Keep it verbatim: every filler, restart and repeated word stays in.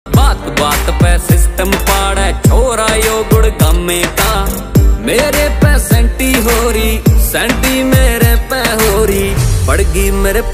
बात बात पे सिस्टम पाड़ा छोरा यो गुड़ गमे का। मेरे पे सेंटी हो रही सेंटी मेरे पे हो रही पड़गी मेरे